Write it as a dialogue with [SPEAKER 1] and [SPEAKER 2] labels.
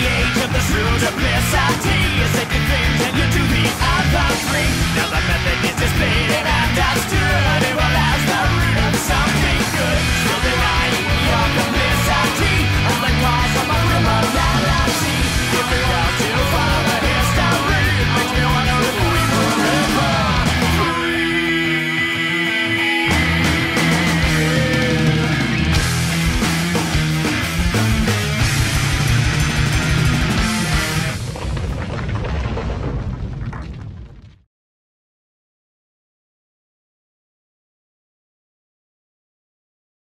[SPEAKER 1] stage of the true duplicity. You say good things and you do the other three. Now the method is displayed and understood.